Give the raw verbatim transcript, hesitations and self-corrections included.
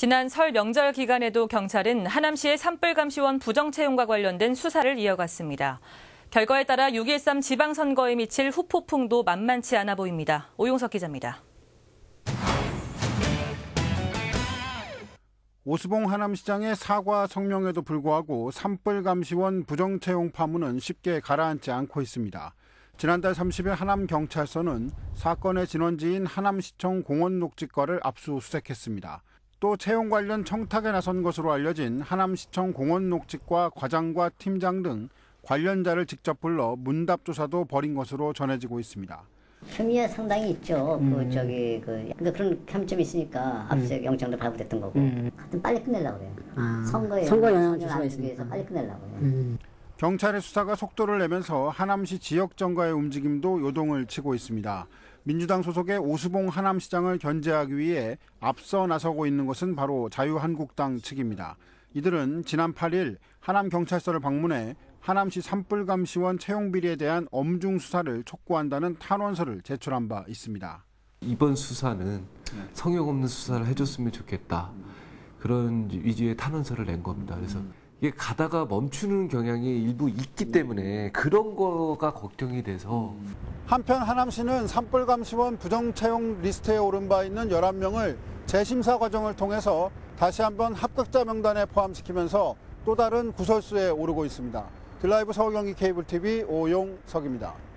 지난 설 명절 기간에도 경찰은 하남시의 산불감시원 부정채용과 관련된 수사를 이어갔습니다. 결과에 따라 육 일삼 지방선거에 미칠 후폭풍도 만만치 않아 보입니다. 오용석 기자입니다. 오수봉 하남시장의 사과 성명에도 불구하고 산불감시원 부정채용 파문은 쉽게 가라앉지 않고 있습니다. 지난달 삼십 일 하남경찰서는 사건의 진원지인 하남시청 공원녹지과를 압수수색했습니다. 또 채용 관련 청탁에 나선 것으로 알려진 하남시청 공원녹지과 과장과 팀장 등 관련자를 직접 불러 문답조사도 벌인 것으로 전해지고 있습니다. 혐의가 상당히 있죠. 음. 그 저기 그 그러니까 그런 혐의점이 있으니까 압수수색 영장도 발부됐던 거고. 음. 하여튼 빨리 끝내려고 그래요. 아, 선거에 선거 영향을 줄 안 수가 주기 위해서 있으니까. 빨리 끝내려고 해요. 음. 경찰의 수사가 속도를 내면서 하남시 지역 정가의 움직임도 요동을 치고 있습니다. 민주당 소속의 오수봉 하남시장을 견제하기 위해 앞서 나서고 있는 것은 바로 자유한국당 측입니다. 이들은 지난 팔 일 하남경찰서를 방문해 하남시 산불감시원 채용 비리에 대한 엄중 수사를 촉구한다는 탄원서를 제출한 바 있습니다. 이번 수사는 성역 없는 수사를 해줬으면 좋겠다. 그런 위주의 탄원서를 낸 겁니다. 그래서 이게 가다가 멈추는 경향이 일부 있기 때문에 그런 거가 걱정이 돼서. 한편 하남시는 산불감시원 부정채용 리스트에 오른 바 있는 열한 명을 재심사 과정을 통해서 다시 한번 합격자 명단에 포함시키면서 또 다른 구설수에 오르고 있습니다. 드라이브 서울 경기 케이블 티비 오용석입니다.